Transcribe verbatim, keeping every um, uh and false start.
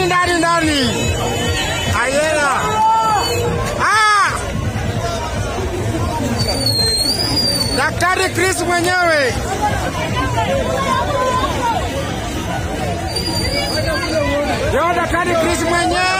ndani ndani ndani. Ayela. Ah! Daktari Chris mwenyewe. Yo, Daktari Chris mwenyewe.